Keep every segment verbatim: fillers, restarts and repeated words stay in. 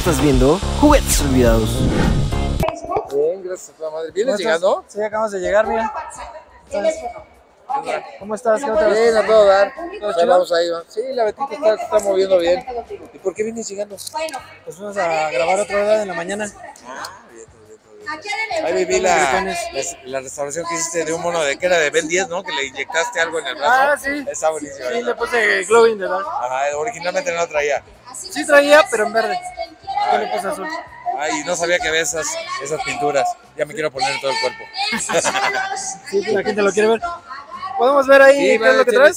Estás viendo Juguetes Olvidados. Bien, gracias a toda madre. ¿Vienes llegando? Sí, acabamos de llegar, mira. ¿Cómo estás? ¿Cómo te vas? Bien, a todo dar. Nos vamos ahí, ¿va? Sí, la Betita está, está moviendo bien. ¿Y por qué vienes llegando? Pues fuimos a grabar otra hora en la mañana. Ah, bien, bien, bien. Ahí viví la, la, la restauración que hiciste de un mono de que era de Ben diez, ¿no? Que le inyectaste algo en el brazo. Ah, sí. Está buenísimo. Sí, le puse Glow in the Dark. Ajá, originalmente no lo traía. Sí traía, pero en verde. Yo le puse azul. Ay, no sabía que había esas, esas pinturas. Ya me quiero poner en todo el cuerpo. Sí, la gente lo quiere ver. ¿Podemos ver ahí Sí, qué es lo que traes?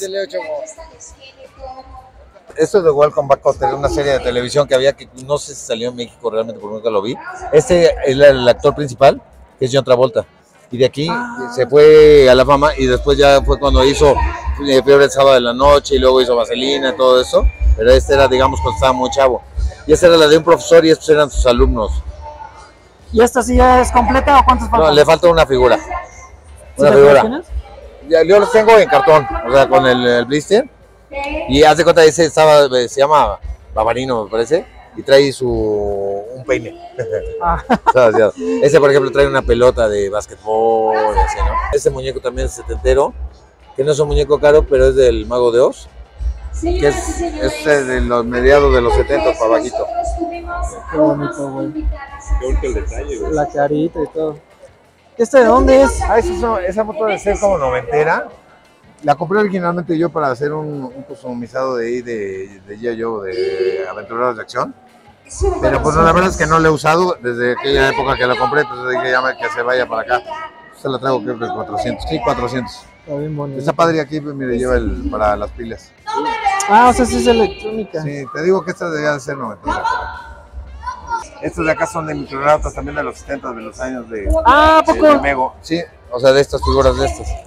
Esto es de Welcome Back Kotter, una serie de televisión que había que no sé si salió en México realmente porque nunca lo vi. Este es el actor principal, que es John Travolta. Y de aquí ah. se fue a la fama y después ya fue cuando hizo Fiebre el sábado de la noche y luego hizo Vaselina y todo eso. Pero este era, digamos, cuando estaba muy chavo. Y esta era la de un profesor y estos eran sus alumnos. ¿Y esta sí ya es completa o cuántos faltan? No, le falta una figura. Una ¿Sí figura. Ya, yo los tengo en cartón, o sea, con el, el blister. Y haz de cuenta, ese estaba, se llama Babarino, me parece, y trae su un peine. Ah. Ese, por ejemplo, trae una pelota de básquetbol, así, ¿no? Este muñeco también es setentero, que no es un muñeco caro, pero es del Mago de Oz, que es, es de los mediados de los setenta para bajito. Qué bonito, güey. Qué bonito el detalle, güey. La carita y todo. ¿Este de dónde es? Ah, esa, esa moto debe ser como noventera. La compré originalmente yo para hacer un, un customizado de ahí de, de G I Joe, de Aventureros de Acción. Pero pues no, la verdad es que no la he usado desde aquella época que la compré, entonces dije ya que se vaya para acá. Se la traigo creo que cuatrocientos, sí, cuatrocientos. Está bien bonito. Está padre aquí, mire, lleva el, para las pilas. Ah, o sea, sí es electrónica. Sí, te digo que esta debería de ser noventera. Estos de acá son de micronautas también de los setenta, de los años de, ah, ¿poco? de, de Mego. Sí, o sea, de estas figuras de estas.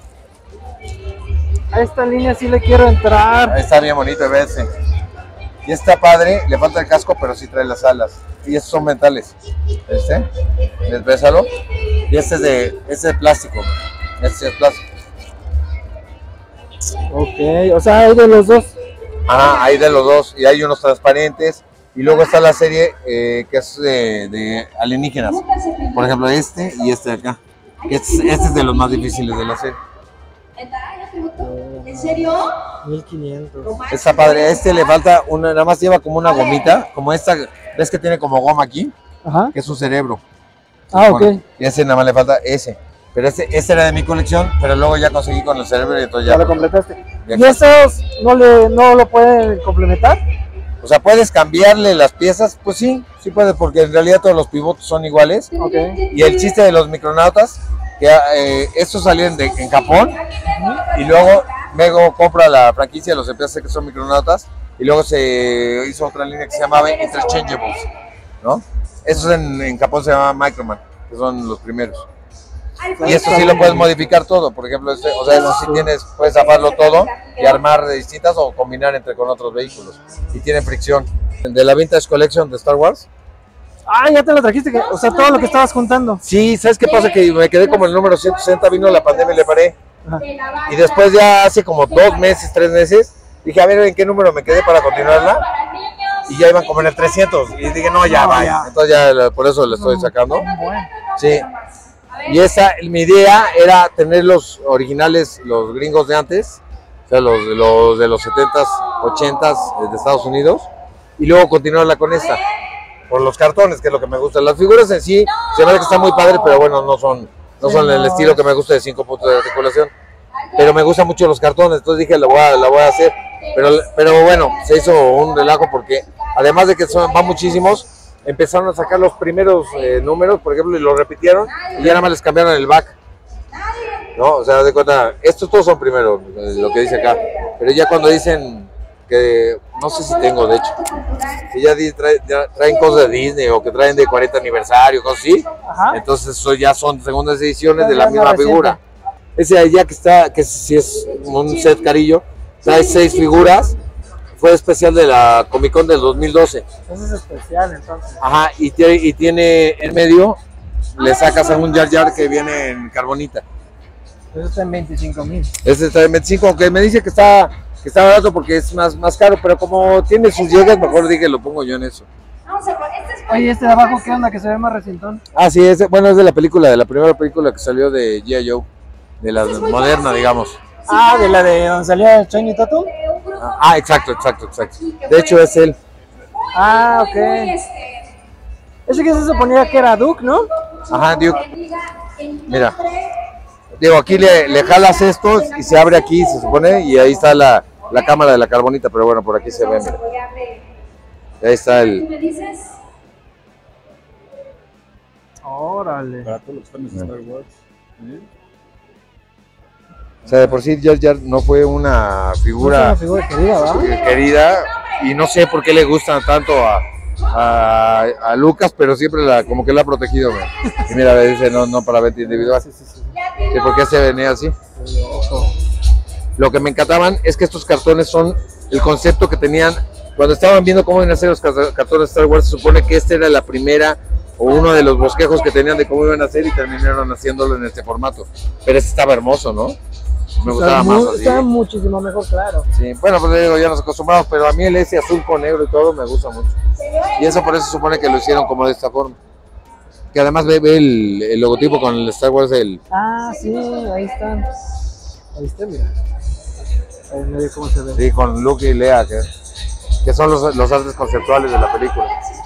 A esta línea sí le quiero entrar. Está bien bonito, ese. Y está padre, le falta el casco, pero sí trae las alas. Y estos son metales. Este, ¿les bésalo? Y este es de, este es de plástico. Este es plástico. Ok, o sea, hay de los dos. Ajá, hay de los dos. Y hay unos transparentes. Y luego está la serie eh, que es de, de alienígenas. Por ejemplo, este y este de acá. Este, este es de los más difíciles de la serie. ¿En serio? mil quinientos. Está padre. A este le falta una, nada más lleva como una gomita, como esta, ves que tiene como goma aquí. Ajá. Que es su cerebro. Ah, ok. Y ese nada más le falta ese. Pero este, este era de mi colección, pero luego ya conseguí con el cerebro y entonces ya. Ya lo completaste. ¿Y esos no, le, no lo pueden complementar? O sea, ¿puedes cambiarle las piezas? Pues sí, sí puedes, porque en realidad todos los pivotes son iguales. Okay. Y el chiste de los micronautas, que eh, estos salieron de, en Japón, y luego Mego compra la franquicia, los empieza a hacer que son micronautas, y luego se hizo otra línea que se llamaba Interchangeables, ¿no? Esos en, en Japón se llama Microman, que son los primeros. Y esto sí lo puedes modificar todo, por ejemplo, este, o sea, eso sí tienes, puedes zafarlo todo y armar de distintas o combinar entre con otros vehículos. Y tiene fricción. De la Vintage Collection de Star Wars. Ah, ya te lo trajiste, o sea, todo lo que estabas juntando. Sí, ¿sabes qué pasa? Que me quedé como el número ciento sesenta, vino la pandemia y le paré. Ajá. Y después ya hace como dos meses, tres meses, dije, a ver, ¿en qué número me quedé para continuarla? Y ya iban como en el trescientos. Y dije, no, ya, vaya. Entonces ya por eso le estoy sacando. Sí. Y esa, mi idea era tener los originales, los gringos de antes, o sea, los, los de los setentas, ochentas de Estados Unidos, y luego continuarla con esta, por los cartones, que es lo que me gusta. Las figuras en sí, se ve que está muy padre, pero bueno, no son, no son el estilo que me gusta de cinco puntos de articulación, pero me gustan mucho los cartones, entonces dije, la voy a, la voy a hacer, pero, pero bueno, se hizo un relajo porque, además de que son, van muchísimos, empezaron a sacar los primeros eh, números, por ejemplo, y los repitieron, y ya nada más les cambiaron el back, ¿no? O sea, de cuenta, estos todos son primeros, eh, lo que dice acá, pero ya cuando dicen que, no sé si tengo, de hecho, que ya, trae, ya traen cosas de Disney, o que traen de cuarenta aniversario, cosas así, ajá, entonces eso ya son segundas ediciones de la misma figura. Ese de allá que está, que si es un set carillo, trae seis figuras. Fue especial de la Comic Con del dos mil doce. Eso es especial, entonces. Ajá, y tiene, y tiene en medio, le sacas a un Jar Jar que viene en carbonita. Eso está en veinticinco mil. Este está en veinticinco, aunque me dice que está, que está barato porque es más, más caro, pero como tiene sus llegas, mejor dije, lo pongo yo en eso. Vamos a poner, este es Oye, este de abajo, ¿qué onda? Que se ve más recientón. Ah, sí, es, bueno, es de la película, de la primera película que salió de G I. Joe, de la moderna, digamos. Ah, de la de donde salía Channing Tatum. Ah, exacto, exacto, exacto. De hecho, es él. Ah, ok. Ese que se suponía que era Duke, ¿no? Ajá, Duke. Mira. Digo, aquí le, le jalas esto y se abre aquí, se supone, y ahí está la, la cámara de la carbonita, pero bueno, por aquí se ve, mira. Y ahí está el... Órale. Para todos los fans de Star Wars. ¿Sí? O sea, de por sí Jar Jar no fue una figura, Una figura querida, ¿verdad? querida, y no sé por qué le gustan tanto a, a, a Lucas, pero siempre la, como que la ha protegido. Güey. Y mira, le dice no, no para venta individual. Sí, sí, sí. ¿Y por qué se venía así? Lo que me encantaban es que estos cartones son el concepto que tenían cuando estaban viendo cómo iban a hacer los cartones de Star Wars. Se supone que esta era la primera o uno de los bosquejos que tenían de cómo iban a hacer y terminaron haciéndolo en este formato. Pero este estaba hermoso, ¿no? Me gustaba más así. Está muchísimo mejor, claro. Sí, bueno, pues digo, ya nos acostumbramos, pero a mí el ese azul con negro y todo me gusta mucho. Y eso por eso se supone que lo hicieron como de esta forma. Que además ve, ve el, el logotipo con el Star Wars del... Ah, sí, ahí están. Ahí está, mira. Ahí medio cómo se ve. Sí, con Luke y Leia, que, que son los, los artes conceptuales de la película.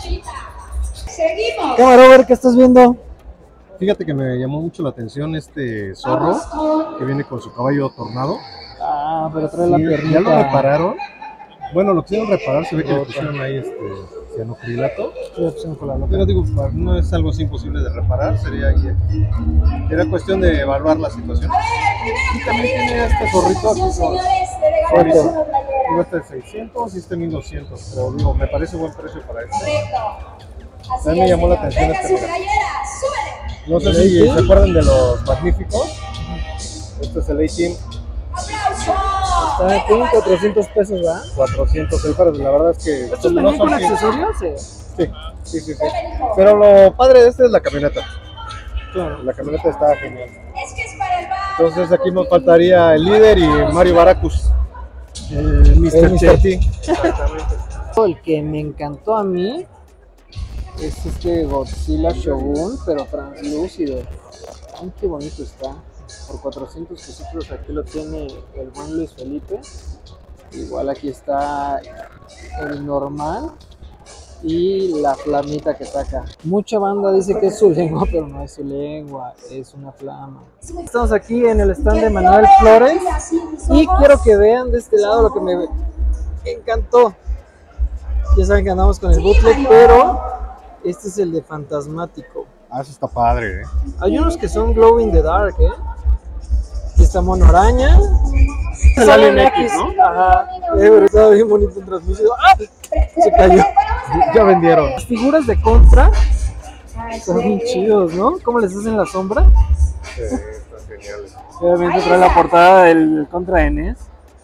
Cámara, Robert, ¿qué estás viendo? Fíjate que me llamó mucho la atención este zorro que viene con su caballo tornado. Ah, pero trae la Sí, piernita. ya lo repararon. Bueno, lo quisieron reparar, se ve que le pusieron ahí este cianocrilato. Sí, opción con la loca. Pero digo, no es algo así imposible de reparar, sería ahí. Era cuestión de evaluar la situación. Y también tiene este zorrito aquí con ¿Cuánto? digo, este es seiscientos y este mil doscientos, pero digo, me parece buen precio para este. A mí me llamó la atención este modelo. No sé si se acuerdan de los magníficos. Este es el A-Team Está aquí en cuatrocientos pesos, ¿verdad? cuatrocientos, el pero la verdad es que ¿Estos no venían son con bien- accesorios? Sí. Sí, sí, sí, sí. Pero lo padre de este es la camioneta. Claro. La camioneta está genial. Entonces aquí nos faltaría el líder y Mario Baracus. El mister El mister T. Exactamente. El que me encantó a mí es este Godzilla Shogun, pero translúcido. Ay, qué bonito está. Por cuatrocientos pesitos aquí lo tiene el buen Luis Felipe. Igual aquí está el normal y la flamita que saca. Mucha banda dice que es su lengua, pero no es su lengua, es una flama. Estamos aquí en el stand de Manuel Flores y quiero que vean de este lado lo que me encantó. Ya saben que andamos con el bootleg, pero este es el de Fantasmático. Ah, eso está padre, ¿eh? Hay unos que son glow in the dark, ¿eh? Aquí está Mono Araña. El Alien X, ¿no? Ajá. Eh, pero estaba bien bonito el transmisión. ¡Ah! Se cayó. Ya vendieron. Las figuras de Contra son bien chidos, ¿no? ¿Cómo les hacen la sombra? Sí, están geniales. Obviamente trae la portada del Contra de N E S.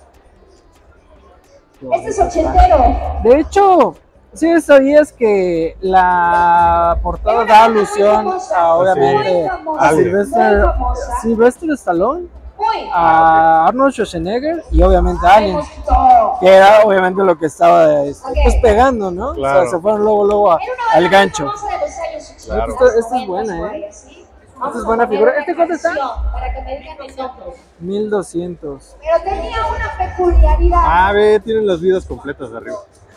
Este es ochentero. De hecho, ¿sí sabías que la portada da alusión a, obviamente, a Alien. Sylvester, Sylvester Stallone, a Arnold Schwarzenegger y obviamente a Alien, que era obviamente lo que estaba este, pues, pegando, ¿no? Claro. O sea, se fueron luego, luego a- al gancho. Claro. Esta, esta es buena, ¿eh? Esta es buena figura. ¿Este cuánto está? Para que me digan nosotros. mil doscientos. Pero tenía una peculiaridad. Ah, ve, tienen las vidas completas de arriba.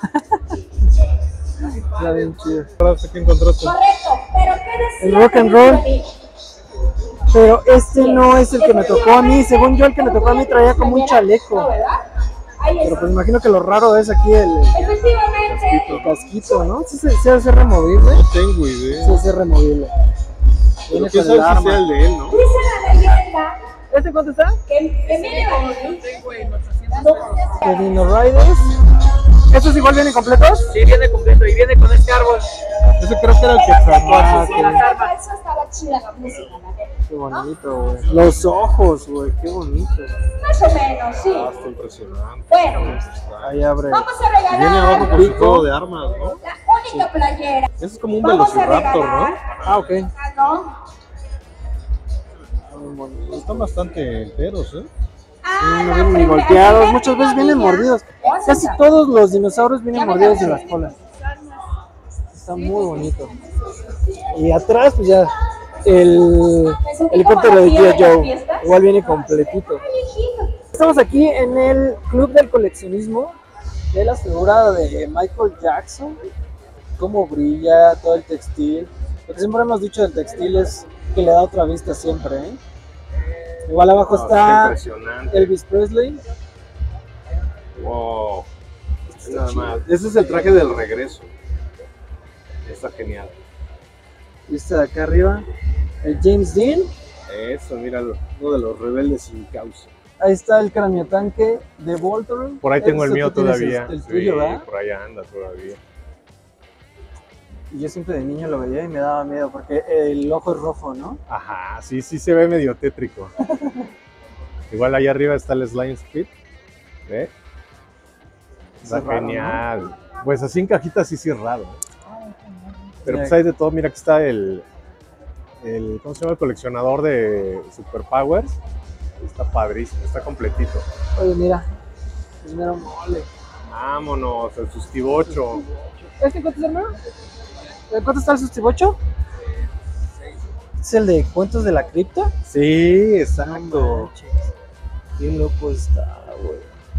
Está bien chido. Ahora sé qué encontraste. Correcto, pero ¿qué decía? El rock and roll. Pero este no es el que me tocó a mí. Según yo, el que me tocó a mí traía como un chaleco. ¿Verdad? Ahí Pero está. pues imagino que lo raro es aquí el, Efectivamente. el casquito, ¿no? Sí, se sí, hace removible. No tengo idea. Sí, hace removible. Pero Viene quién con el sabe si sea arma. el de él, ¿no? Dice la leyenda ¿Este cuánto está? que Emilio De Dino Riders. ¿Estos igual vienen completos? Sí, viene completo y viene con este árbol. Ese creo que era el que sacó Ah, así. ok. Eso estaba chida la música, la neta. Qué bonito, güey. Los ojos, güey, qué bonito. Más o menos, sí. Ah, está impresionante. Bueno, Ahí abre. vamos a Y viene abajo regalar con su juego de armas, ¿no? la única playera. Ese es como un Vamos a velociraptor, ¿no? regalar- Ah, ok. Ah, ¿no? Muy bonito. Están bastante enteros, ¿eh? Ah, No la vienen ni primera golpeados, niña, muchas veces vienen niña. mordidos. Vamos a Casi usar. todos los dinosaurios vienen mordidos en las colas. Está muy bonito. Y atrás, pues ya, el helicóptero de G I Joe. Igual viene completito. Estamos aquí en el Club del Coleccionismo de la figura de Michael Jackson. Cómo brilla todo el textil. Lo que siempre hemos dicho del textil es que le da otra vista siempre, ¿eh? Igual abajo No, está impresionante. Elvis Presley. Wow. Nada más. Ese es el traje del regreso. Está genial. Y este de acá arriba, el James Dean. Eso, mira, uno de los rebeldes sin causa. Ahí está el craniotanque de Voltron. Por ahí tengo el Ese mío tú tienes todavía. El, el Sí, tuyo, ¿verdad? por allá anda todavía. Y yo siempre de niño lo veía y me daba miedo porque el ojo es rojo, ¿no? Ajá, sí, sí se ve medio tétrico. Igual allá arriba está el Slime Speed. ¿Ve? Está Es raro, genial. Pues así en cajitas sí, sí es raro. ¿eh? Pero Mira. pues hay de todo. Mira, aquí está el, el, ¿cómo se llama? El coleccionador de Superpowers. Está padrísimo, está completito. Oye, mira. Primero mole. Vámonos, el Sustibocho. ¿Este cuánto es, hermano? ¿De cuánto está el Sustibocho? ¿Es el de Cuentos de la Cripta? Sí, exacto. Qué loco está, güey.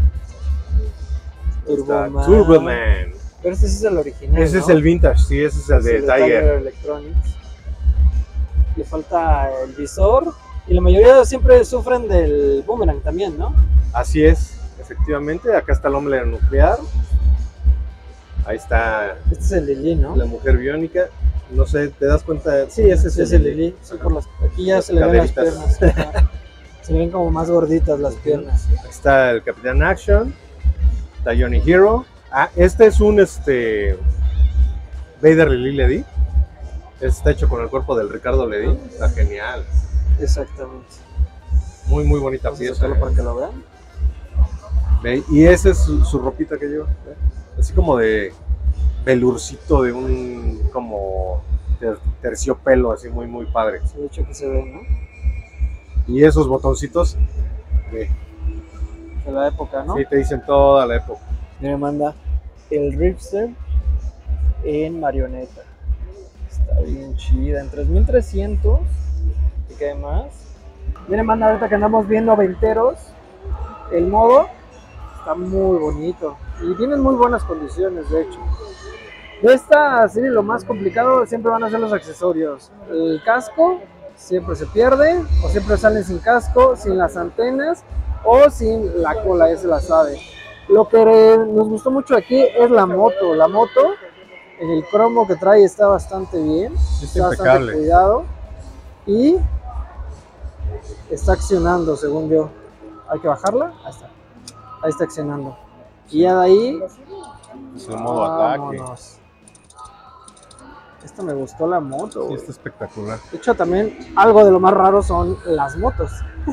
Está Turboman. Turboman. Pero este sí es el original, Ese es ¿no? el vintage, sí, ese es el Es de el Tiger. Electronics. Le falta el visor. Y la mayoría siempre sufren del boomerang también, ¿no? Así es, efectivamente. Acá está el hombre nuclear. Ahí está Este es el Lili, ¿no? la mujer biónica. No sé, ¿te das cuenta? Sí, ese es, Ese es el Lili. Sí, por las... Aquí ya Las se le ven las caderitas. piernas. Ajá. Se le ven como más gorditas las piernas. Aquí está el Capitán Action. Está Johnny Hero. Ah, este es un este Vader Lili Ledy. Este está hecho con el cuerpo del Ricardo Ledy. Está genial. Exactamente. Muy, muy bonita Vamos a pieza. sacarlo ¿eh? para que lo vean. Ve, y esa es su, su ropita que lleva. ¿ve? Así como de velurcito, de un como ter- terciopelo, así muy, muy padre. Sí, de hecho que se ve, ¿no? Y esos botoncitos, ve, De la época, ¿no? sí, te dicen toda la época. Me manda el Ripster en marioneta. Está bien chida. En tres mil trescientos. ¿Y qué más? Viene manda ahorita que andamos viendo venteros. El modo está muy bonito. Y tienen muy buenas condiciones, de hecho. De esta serie lo más complicado siempre van a ser los accesorios. El casco siempre se pierde, o siempre salen sin casco, sin las antenas o sin la cola, ese la sabe. Lo que nos gustó mucho aquí es la moto. La moto, en el cromo que trae está bastante bien, está bastante impecable. cuidado y está accionando, según yo. Hay que bajarla, ahí está, ahí está accionando. Y ya de ahí, Es el modo ataque. vámonos. Esta me gustó la moto, Sí, güey. está espectacular. De hecho, también algo de lo más raro son las motos.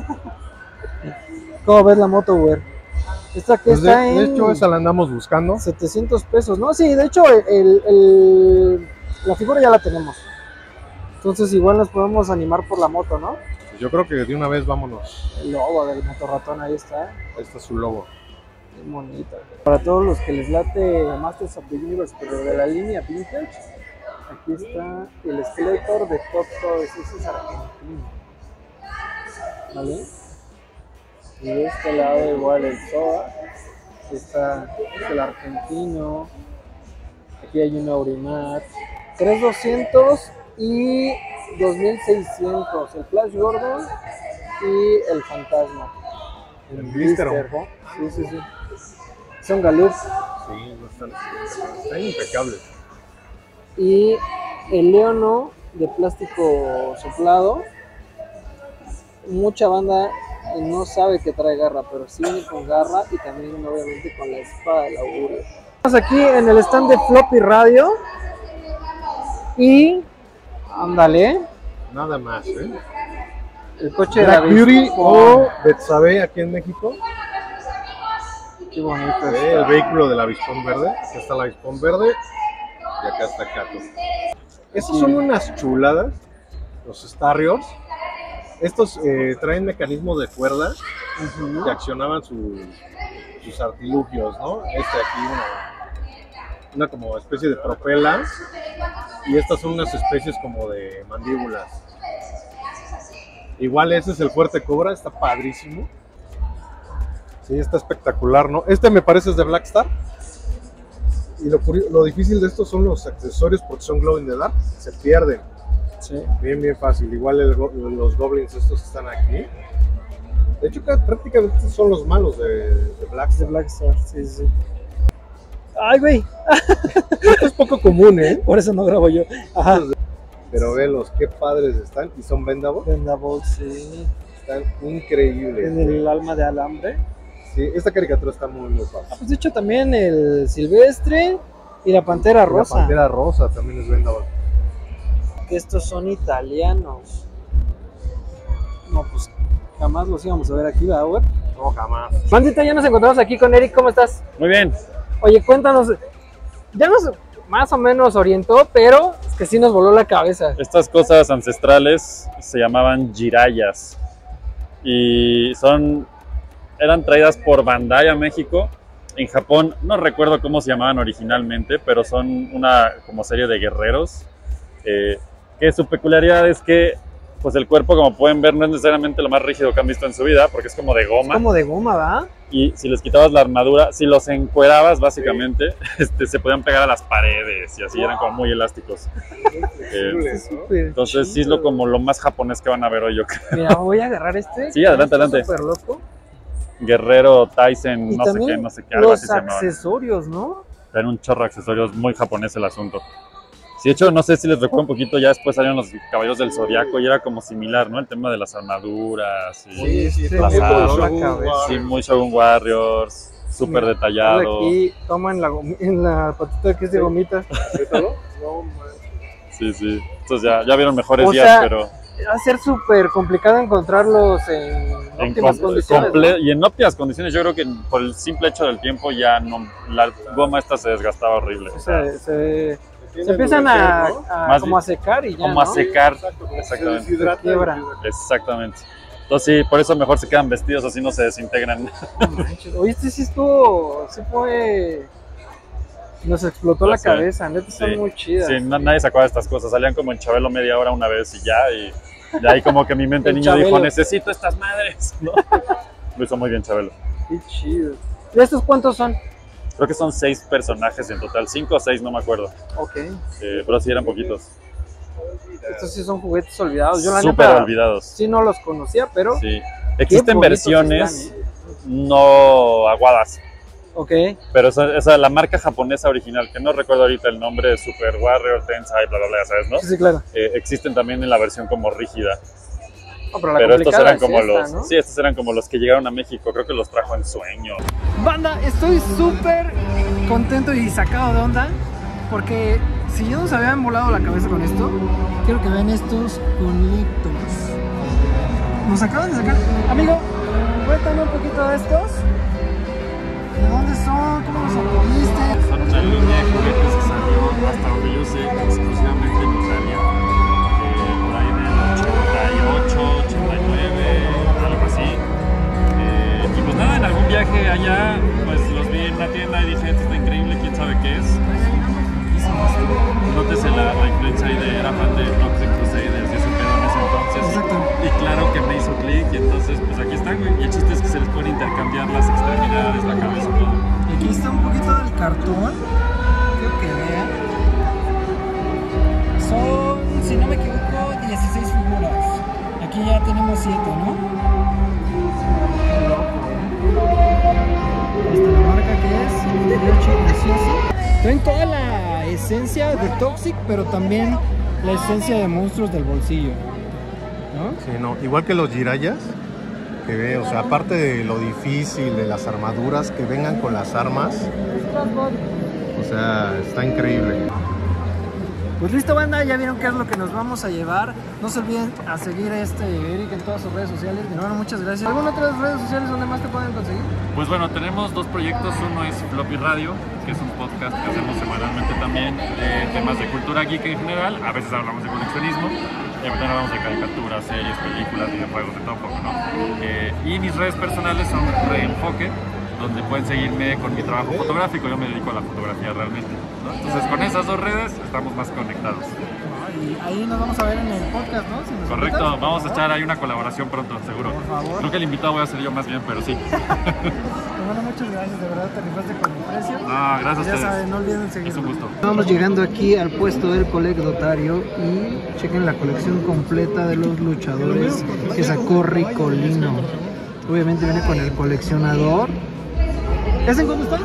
¿Cómo ves la moto, güey? Esta que Pues de, está de en hecho, esa la andamos buscando. setecientos pesos, ¿no? Sí, de hecho, el, el- la figura ya la tenemos. Entonces, igual nos podemos animar por la moto, ¿no? Yo creo que de una vez vámonos. El logo del motorratón ahí está. Este es su logo. Qué bonita. Para todos los que les late Masters of the Universe, pero de la línea Vintage, aquí está el Skeletor de Top Toys. Ese es argentino. ¿Vale? Y de este lado igual el Soa. Aquí está el argentino. Aquí hay un Aurimat. tres mil doscientos y dos mil seiscientos. El Flash Gordon y el Fantasma. El Blister, ¿no? Sí, sí, sí. Son Galuf. Sí, no están, están impecables. Y el Leono de plástico soplado. Mucha banda no sabe que trae garra, pero sí viene con garra y también obviamente con la espada del augurio. Estamos aquí en el stand de Floppy Radio y ándale, Nada más, ¿eh? el coche de Black la Beauty Avispón. o Betsabe aquí en México. Qué bonito ¿Ve? El está. vehículo del avispón verde. Acá está el avispón verde y acá está Cato. Estos son unas chuladas, los Starriors. Estos eh, traen mecanismos de cuerda Ujú. que accionaban sus, sus artilugios, ¿no? Este aquí, una, una como especie de propela y estas son unas especies como de mandíbulas. Igual ese es el fuerte cobra, está padrísimo. Sí, está espectacular, ¿no? Este me parece es de Black Star. Y lo, lo difícil de estos son los accesorios porque son glow in the dark, se pierden. Sí. Bien, bien fácil. Igual el, los goblins estos están aquí. De hecho, prácticamente estos son los malos de, de Black Star. De Black Star, sí, sí. Ay, güey. Esto es poco común, ¿eh? Por eso no grabo yo. Ajá. Pero velos, qué padres están. Y son vendables. Vendables, sí. Están increíbles. En el alma de alambre. Sí, esta caricatura está muy, muy fácil. Ah, pues de hecho también el silvestre y la pantera rosa. La pantera rosa también es vendable. Que estos son italianos. No, pues jamás los íbamos a ver aquí, ¿verdad, güey? No, jamás. Bandita, ya nos encontramos aquí con Eric. ¿Cómo estás? Muy bien. Oye, cuéntanos. Ya nos más o menos orientó, pero es que sí nos voló la cabeza. Estas cosas ancestrales se llamaban jirayas y son, eran traídas por Bandai a México. En Japón no recuerdo cómo se llamaban originalmente, pero son una como serie de guerreros. Eh, que su peculiaridad es que pues el cuerpo, como pueden ver, no es necesariamente lo más rígido que han visto en su vida, porque es como de goma. Es como de goma, ¿verdad? Y si les quitabas la armadura, si los encuerabas básicamente, sí. este, se podían pegar a las paredes y así, wow. Eran como muy elásticos. eh, entonces sí es lo, como lo más japonés que van a ver hoy, yo creo. Mira, voy a agarrar este. Sí, adelante, adelante. Súper loco. Guerrero Tyson, y no sé qué, no sé qué, algo así se llama. Los accesorios, ¿no? Traen un chorro de accesorios, muy japonés el asunto. Sí, de hecho, no sé si les recuerdo un poquito, ya después salieron los Caballeros del Zodiaco y era como similar, ¿no? El tema de las armaduras y sí, sí, sí, las armas. Sí, muy Shogun Warriors, súper detallado. Aquí toma en la, en la patita que es de gomita. Sí, sí. Entonces ya, ya vieron mejores o días, sea, pero... Va a ser súper complicado encontrarlos en, en óptimas com condiciones. ¿no? Y en óptimas condiciones yo creo que por el simple hecho del tiempo ya no... La goma esta se desgastaba horrible. O sea, se... Se empiezan a, a, como a secar y ya, Como ¿no? a secar, exactamente. Se quiebra. Exactamente. Entonces sí, por eso mejor se quedan vestidos, así no se desintegran. Oye, este sí estuvo, sí fue... Nos explotó la cabeza, neta, sí. Son muy chidas. Sí, no, nadie se acuerda de estas cosas, salían como en Chabelo media hora una vez y ya, y de ahí como que mi mente niño Chabelo. Dijo, necesito estas madres, ¿no? Lo hizo muy bien Chabelo. Qué chido. ¿Y estos cuántos son? Creo que son seis personajes en total, cinco o seis, no me acuerdo. Ok. Eh, pero sí eran poquitos. Estos sí son juguetes olvidados. Yo la Súper neta, olvidados. Sí no los conocía, pero... Sí. Existen versiones están, ¿eh? no aguadas. Ok. Pero esa, esa, la marca japonesa original, que no recuerdo ahorita el nombre, Super Warrior, Tensai, bla, bla, bla, ¿sabes, no? Sí, sí, claro. Eh, existen también en la versión como rígida. Oh, pero la pero estos eran como es esta, los, ¿no? sí, estos eran como los que llegaron a México, creo que los trajo en Sueño. Banda, estoy súper contento y sacado de onda porque si yo nos habían volado la cabeza con esto, quiero que vean estos conectores. Nos acaban de sacar. Amigo, cuéntame un poquito de estos. ¿De dónde son? ¿Cómo los obtuviste? Son una línea de juguetes que salió, hasta donde yo sé, exclusivamente en Italia. Eh, por ahí del ochenta y ocho, ochenta y nueve, algo así. Eh, y pues nada, en algún viaje allá, pues los vi en una tienda y dije, esto está increíble, quién sabe qué es. Nótese la, la influencia ahí de, era fan de Toxic Crusaders y eso quedó en ese entonces. Exacto. Y claro que me hizo clic y entonces pues aquí están, güey. Y el chiste es que se les pueden intercambiar las extremidades, la cabeza, todo. Y aquí está un poquito del cartón. Creo que vean. Son, si no me equivoco, dieciséis figuras. Aquí ya tenemos siete, ¿no? Qué loco, ¿eh? Esta es la marca que es Yoshi Precioso. Traen toda la esencia de Toxic, pero también la esencia de monstruos del bolsillo, ¿no? Sí, no, igual que los jirayas, que ve, o sea, aparte de lo difícil de las armaduras, que vengan con las armas, o sea, está increíble. Pues listo, banda, ya vieron qué es lo que nos vamos a llevar. No se olviden a seguir a este Eric en todas sus redes sociales. Mi hermano, muchas gracias. ¿Alguna otra redes sociales donde más te pueden conseguir? Pues bueno, tenemos dos proyectos. Uno es Floppy Radio, que es un podcast que hacemos semanalmente también de temas de cultura geek en general. A veces hablamos de coleccionismo, y también hablamos de caricaturas, series, películas, videojuegos, de todo un poco, ¿no? Eh, y mis redes personales son Reenfoque, donde pueden seguirme con mi trabajo fotográfico. Yo me dedico a la fotografía realmente, ¿no? Entonces con esas dos redes estamos más conectados. Y ahí nos vamos a ver en el podcast, ¿no? Si nos Correcto, invitas, vamos a echar ahí una colaboración pronto, seguro. Por favor. Creo que el invitado voy a ser yo más bien, pero sí. Bueno, muchas gracias, de verdad te rifaste con el precio. Ah, gracias a Ya ustedes. saben, no olviden seguirme. Es un gusto. Vamos llegando aquí al puesto del colectotario y chequen la colección completa de los luchadores que sacó Ricolino. Obviamente viene con el coleccionador. ¿Ese en cuánto está?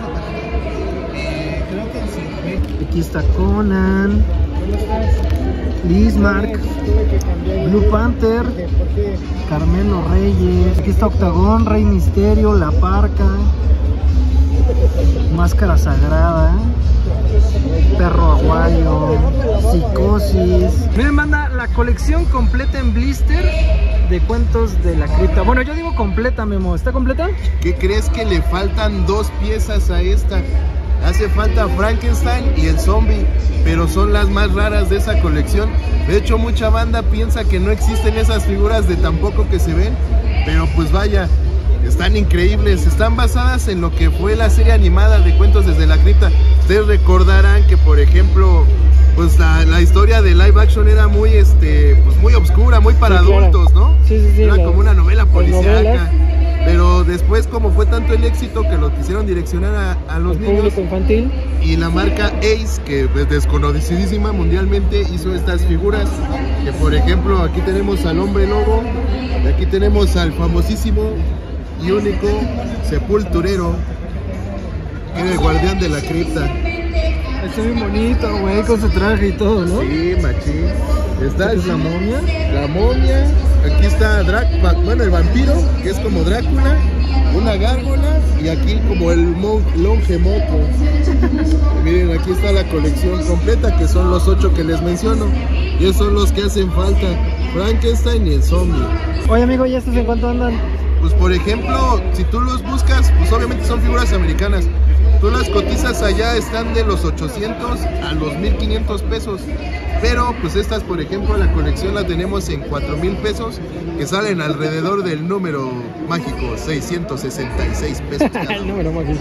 Aquí está Conan, Lismark, Blue Panther, Carmelo Reyes. Aquí está Octagón, Rey Misterio, La Parca, Máscara Sagrada, Perro Aguayo, Psicosis. Miren, manda la colección completa en blister de Cuentos de la Cripta. Bueno, yo digo completa, Memo. ¿Está completa? ¿Qué crees que le faltan dos piezas a esta? Hace falta Frankenstein y el zombie, pero son las más raras de esa colección. De hecho, mucha banda piensa que no existen esas figuras de tan poco que se ven, pero pues vaya, están increíbles. Están basadas en lo que fue la serie animada de Cuentos desde la Cripta. Ustedes recordarán que, por ejemplo, pues la, la historia de live action era muy, este, pues muy obscura, muy para Sí, claro. adultos, ¿no? Sí, sí, sí. Era la- como una novela las policíaca. novelas. Pero después, como fue tanto el éxito que lo quisieron direccionar a, a los El niños, público infantil. y la marca Ace, que es desconocidísima mundialmente, hizo estas figuras. Que por ejemplo, aquí tenemos al Hombre Lobo, y aquí tenemos al famosísimo y único Sepulturero, que era el guardián de la cripta. Está bien bonito, güey, con su traje y todo, ¿no? Sí, machín. Está ¿Es la momia? La momia. Aquí está Drácula, bueno, el vampiro, que es como Drácula, una gárgola, y aquí como el mon longe moco. Miren, aquí está la colección completa, que son los ocho que les menciono. Y esos son los que hacen falta: Frankenstein y el zombie. Oye, amigo, ¿y estos en cuánto andan? Pues por ejemplo, si tú los buscas, pues obviamente son figuras americanas. Tú las cotizas allá, están de los ochocientos a los mil quinientos pesos. Pero pues estas, por ejemplo, la colección la tenemos en cuatro mil pesos, que salen alrededor del número mágico seiscientos sesenta y seis pesos cada El uno. número mágico.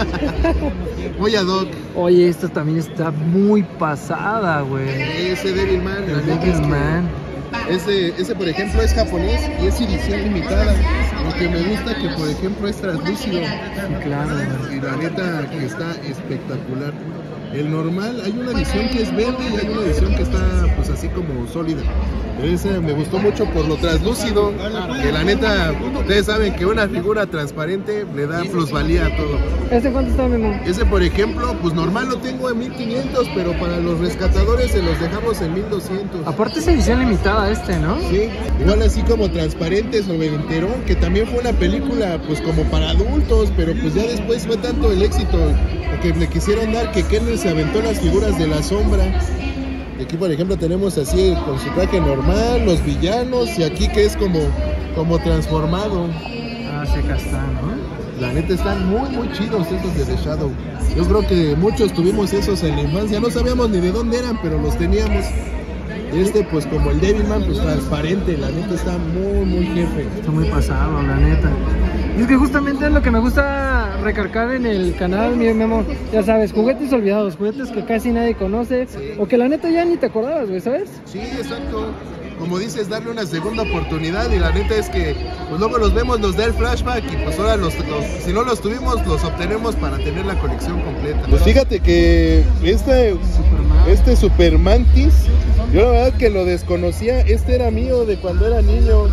Voy a Doc, Oye, esta también está muy pasada, güey. ese Devilman, la El neta es que Devilman. Ese, ese por ejemplo es japonés y es edición limitada. Lo que me gusta que por ejemplo es translúcido. Sí, claro, güey. Y la neta que está espectacular. El normal, hay una edición que es verde y hay una edición que está pues así como sólida. Pero ese me gustó mucho por lo translúcido, que la neta, ustedes saben que una figura transparente le da plusvalía a todo. ¿Este cuánto está, Memo? Ese por ejemplo, pues normal lo tengo en mil quinientos, pero para los rescatadores se los dejamos en mil doscientos. Aparte es edición limitada este, ¿no? Sí, igual así como Transparentes, Noventerón, que también fue una película pues como para adultos, pero pues ya después fue tanto el éxito que le quisieron dar que Kenner se aventó las figuras de la sombra. Aquí por ejemplo tenemos así con su traje normal, los villanos, y aquí que es como, como transformado. Ah, sí, acá está, ¿no? La neta están muy muy chidos esos de The Shadow. Yo creo que muchos tuvimos esos en la infancia, no sabíamos ni de dónde eran, pero los teníamos. Este pues como el Devilman, pues transparente, la neta está muy muy jefe. Está muy pasado, la neta. Y es que justamente es lo que me gusta recargar en el canal, mi Memo. Ya sabes, juguetes olvidados, juguetes que casi nadie conoce, o que la neta ya ni te acordabas, güey, ¿sabes? Sí, exacto. Como dices, darle una segunda oportunidad, y la neta es que pues luego los vemos, nos da el flashback y pues ahora los, los- si no los tuvimos, los obtenemos para tener la colección completa. Pues fíjate que este, este Super Mantis, yo la verdad que lo desconocía, este era mío de cuando era niño.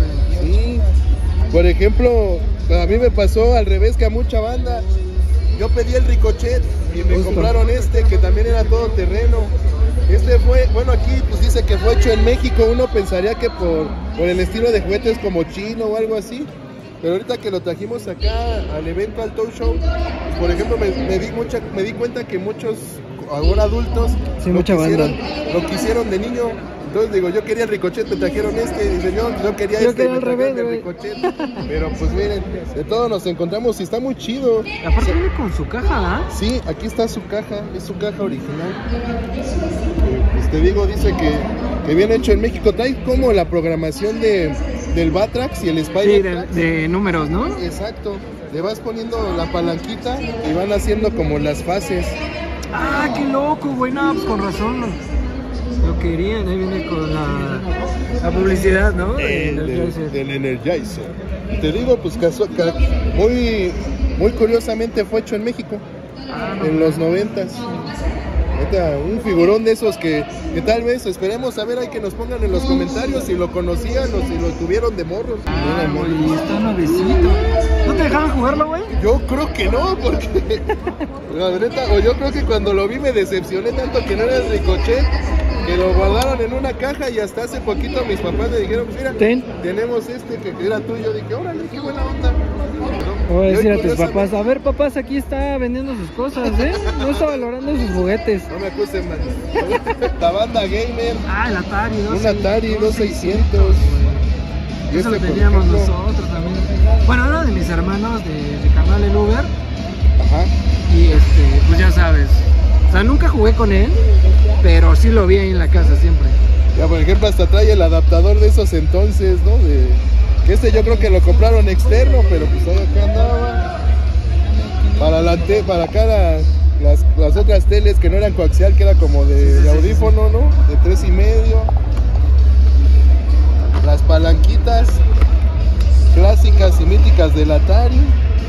Sí. Por ejemplo, a mí me pasó al revés que a mucha banda. Yo pedí el Ricochet y me Justo. compraron este que también era todo terreno. Este fue, bueno, aquí pues dice que fue hecho en México. Uno pensaría que por, por el estilo de juguetes como chino o algo así. Pero ahorita que lo trajimos acá al evento, al Toy Show, pues, por ejemplo, me, me, di mucha, me di cuenta que muchos ahora adultos Sí, lo, mucha quisieron, banda. lo quisieron de niño. Entonces digo, yo quería el Ricochet, me trajeron este, y dice, yo, yo quería Yo este, quería me al revés, trajeron el güey. Ricochet. Pero pues miren, de todo nos encontramos y está muy chido. Aparte viene con su caja, ¿ah? Sí, aquí está su caja, es su caja original. Eh, Pues te digo, dice que, que viene hecho en México. Trae como la programación de, del Batrax y el Sí, Spider. de, de números, ¿no? Exacto. Le vas poniendo la palanquita y van haciendo como las fases. Ah, qué loco, güey. No, pues con razón. Lo querían, ahí viene con la, la publicidad, ¿no? El, Del del, Energizer. del Energizer. Y te digo, pues caso- ca- muy, muy curiosamente fue hecho en México. En los noventas. Neta, un figurón de esos que, que tal vez esperemos a ver, hay que nos pongan en los comentarios si lo conocían o si lo tuvieron de morros. Ah, güey, está nuevecito. ¿No te dejaban jugarlo, güey? Yo creo que no, porque la neta, o yo creo que cuando lo vi me decepcioné tanto que no era el Ricochet, que lo guardaron en una caja y hasta hace poquito mis papás me dijeron, pues mira, Ten. tenemos este que era tuyo. Dije, órale, qué buena onda. Voy a Y hoy, decir a tus curiosamente, papás, a ver papás, aquí está vendiendo sus cosas, ¿eh? No está valorando sus juguetes. No me acusen, man. La banda gamer, Ah, el Atari, ¿no? un Atari dos seiscientos. Y Eso este, lo por teníamos ejemplo, nosotros también. Bueno, uno de mis hermanos de, de canal el Uber. Ajá. Y este, pues ya sabes. O sea, nunca jugué con él, pero sí lo vi ahí en la casa siempre. Ya, por ejemplo, hasta trae el adaptador de esos entonces, ¿no? De, que este yo creo que lo compraron externo, pero pues ahí acá andaba. Para, la te- para acá la- las, las otras teles que no eran coaxial, que era como de, Sí, sí, de sí, audífono, ¿no? De tres y medio. Las palanquitas clásicas y míticas del Atari.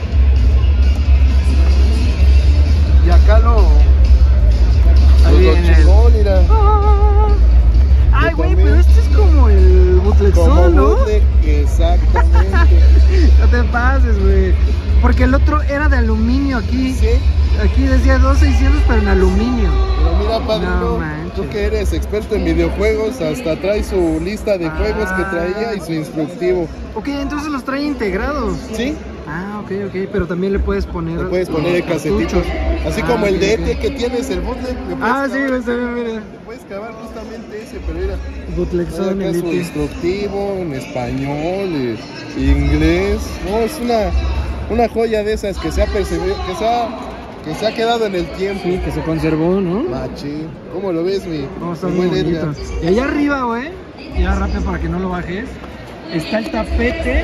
Y acá lo... Ahí lo en el- chingón, mira. Ay, güey, también. pero este es como el Como Butlexón, ¿no? bootleg, exactamente. No te pases, güey. Porque el otro era de aluminio aquí. Sí. Aquí decía dos seiscientos, pero en aluminio. Pero mira, padrino, No manches. tú que eres experto en videojuegos, hasta trae su lista de Ah. juegos que traía y su instructivo. Ok, entonces los trae integrados. ¿Sí? Ah, ok, ok, pero también le puedes poner... Le puedes poner el casetito. Así Ah, como el ok, de ok. E T que tienes, el bootleg. le puedes Ah, sí, cavar- está bien, mira. Le puedes cavar justamente ese, pero mira. Butlexón, Trae acá su Elite. instructivo en español, eh, inglés. No, es una, una joya de esas que se ha percibido, que se ha, que se ha quedado en el tiempo. Sí, que se conservó, ¿no? Machín. ¿Cómo lo ves, mi, Oh, está mi muy buen Edgar? bonito. Y allá arriba, güey, ya rápido para que no lo bajes, está el tapete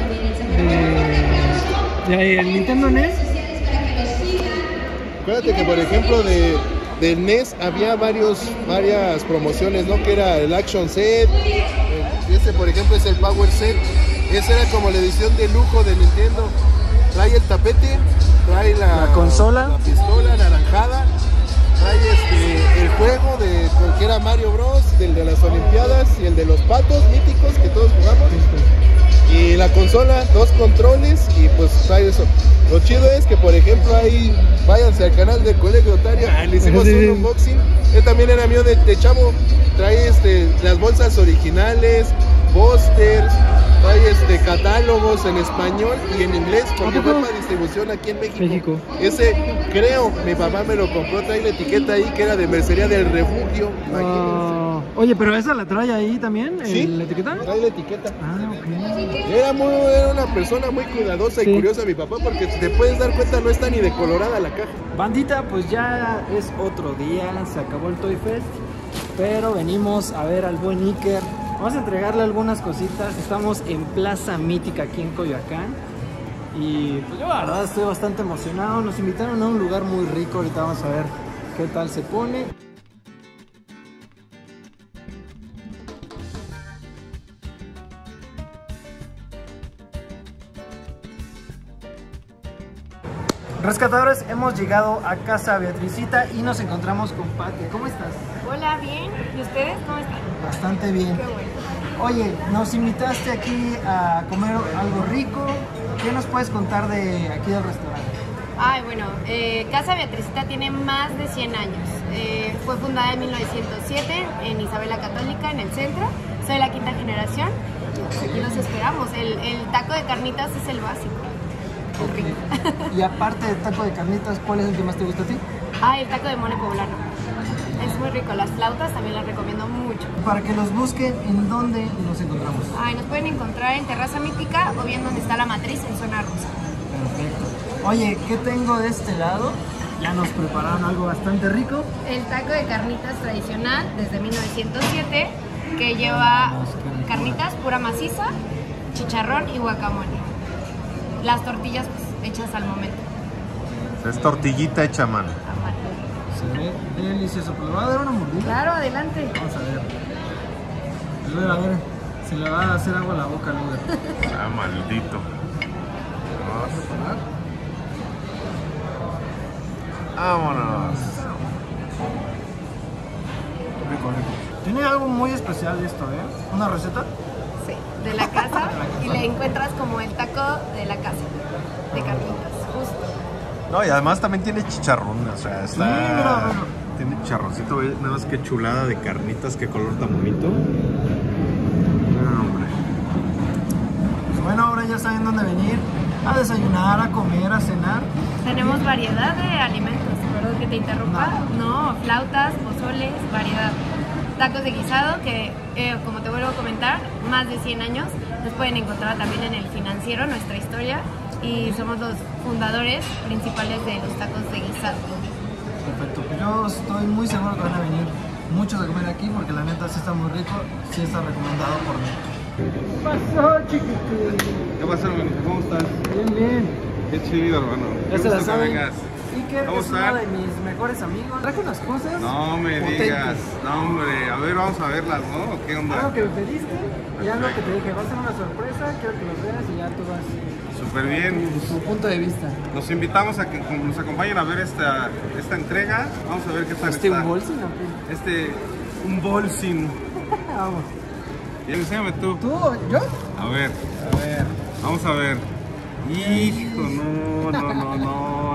de, de el Nintendo N E S. Acuérdate que, por ejemplo, de, de N E S había varios, varias promociones, ¿no? Que era el Action Set, el- ese, por ejemplo, es el Power Set. Esa era como la edición de lujo de Nintendo. Trae el tapete, trae la, La consola. la pistola naranjada, trae este, el juego de que era Mario Bros, del de las Olimpiadas y el de los patos míticos que todos jugamos. Y la consola, dos controles y pues trae eso. Lo chido es que, por ejemplo, ahí váyanse al canal del Colegio Otario, ah, le hicimos Sí. un unboxing. Él también era mío de, de chavo. Trae este, las bolsas originales, pósters, trae este, catálogos en español y en inglés, porque ¿A poco? fue para distribución aquí en México. México. Ese, creo, mi papá me lo compró, trae la etiqueta ahí que era de Mercería del Refugio. Imagínense. Ah, oye, pero esa la trae ahí también, el- ¿Sí? la etiqueta. Trae la etiqueta. Ah, ok. Era, muy, era una persona muy cuidadosa y Sí. curiosa mi papá, porque te puedes dar cuenta, no está ni decolorada la caja. Bandita, pues ya es otro día, se acabó el Toy Fest, pero venimos a ver al buen Iker. Vamos a entregarle algunas cositas. Estamos en Plaza Mítica aquí en Coyoacán. Y pues yo la verdad estoy bastante emocionado. Nos invitaron a un lugar muy rico. Ahorita vamos a ver qué tal se pone. Rescatadores, hemos llegado a Casa Beatricita y nos encontramos con Pati. ¿Cómo estás? Hola, bien. ¿Y ustedes cómo están? Bastante bien. Qué bueno. Oye, nos invitaste aquí a comer algo rico. ¿Qué nos puedes contar de aquí del restaurante? Ay, bueno, eh, Casa Beatricita tiene más de cien años. Eh, fue fundada en mil novecientos siete en Isabel la Católica, en el centro. Soy la quinta generación. Aquí los esperamos. El, el taco de carnitas es el básico. El rico. Y aparte del taco de carnitas, ¿cuál es el que más te gusta a ti? Ah, el taco de mole poblano. Es muy rico. Las flautas también las recomiendo mucho. Para que los busquen, ¿en dónde nos encontramos? Ay, nos pueden encontrar en Terraza Mítica o bien donde está la matriz en Zona Rosa. Perfecto. Oye, ¿qué tengo de este lado? Ya nos prepararon algo bastante rico. El taco de carnitas tradicional desde mil novecientos siete que lleva carnitas pura maciza, chicharrón y guacamole. Las tortillas pues, hechas al momento. Es tortillita hecha a mano. A mano. Se ve delicioso. Pues le va a dar una mordida. Claro, adelante. Vamos a ver. A ver, a ver. Se le va a hacer agua a la boca luego. Ah, maldito. Vamos a parar. Vámonos. Rico, rico. Tiene algo muy especial esto, ¿eh? ¿Una receta? Sí, de la casa y le encuentras como el taco de la casa, de carnitas, justo. No, y además también tiene chicharrón, o sea, está... Sí, mira, bueno. Tiene chicharroncito, ve, nada más que chulada de carnitas, qué color tan bonito. No, hombre. Pues bueno, ahora ya saben dónde venir a desayunar, a comer, a cenar. Tenemos variedad de alimentos, perdón que te interrumpa. No, flautas, pozoles, variedad. Tacos de guisado que, eh, como te vuelvo a comentar, más de cien años. Nos pueden encontrar también en El Financiero, nuestra historia. Y somos los fundadores principales de los tacos de guisado. Perfecto, pues yo estoy muy seguro que van a venir muchos a comer aquí porque la neta sí está muy rico, sí está recomendado por mí. ¿Qué pasó, chiquitín? ¿Qué pasa, hermano? ¿Cómo estás? Bien, bien. Qué chido, hermano. Ya se la saben. Vengas. Iker ¿Cómo es uno están? de mis mejores amigos. Traje unas cosas No me potentes. digas. No, hombre. A ver, vamos a verlas, ¿no? ¿Qué onda? Algo que me pediste y algo que te dije, va a ser una sorpresa, quiero que los veas y ya tú vas. Súper bien. Tu punto de vista. Los invitamos a que nos acompañen a ver esta, esta entrega. Vamos a ver qué tal ¿Este está. un bolsín o qué? Este, un bolsín. Vamos. Y enséñame tú. ¿Tú o yo? A ver, A ver. vamos a ver. Hijo, no, no, no, no,